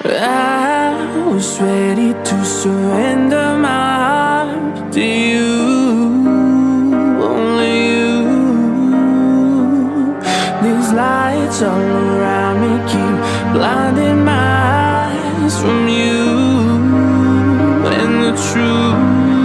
I was ready to surrender my heart to you, only you. These lights all around me keep blinding my eyes from you and the truth.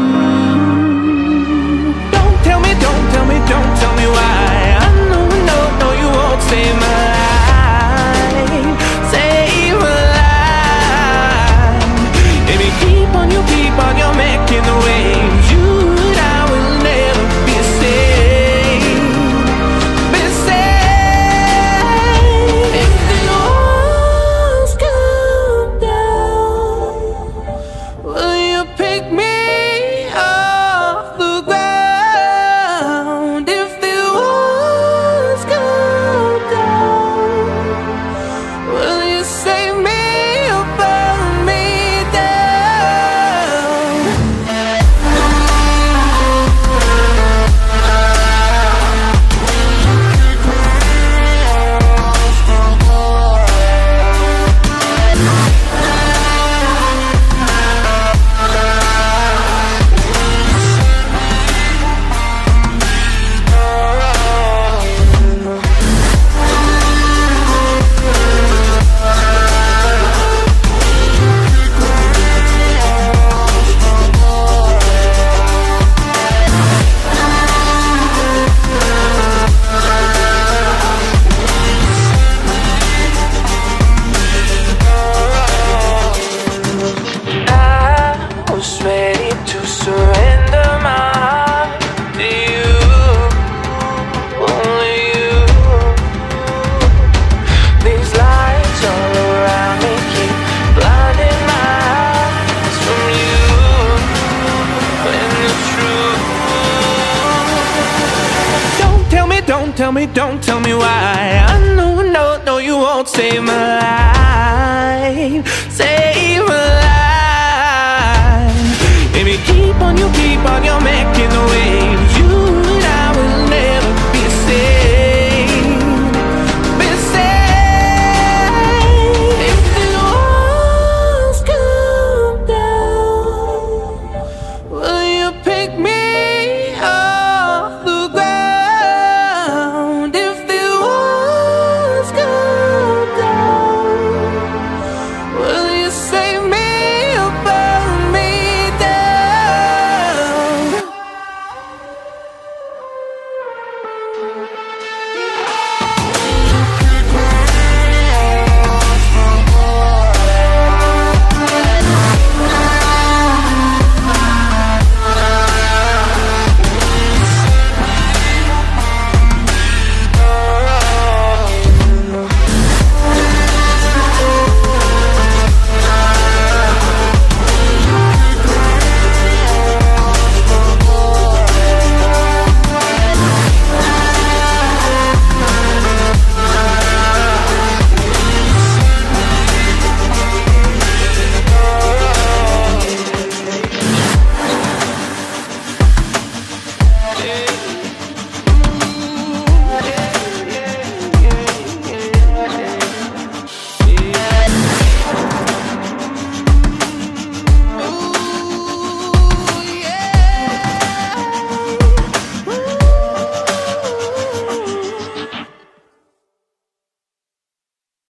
Don't tell me, don't tell me, don't tell me why. I know, no, you won't save my life, save my life. Baby, keep on, you're making the waves. You and I will never be safe, be safe. If the walls come down, will you pick me off the ground? If the walls come down, will you save me or burn me down? I was ready to surrender my heart to you, only you. These lights all around me keep blinding my eyes from you and the truth. Don't tell me, don't tell me, don't tell me why. I know, no, you won't save my life.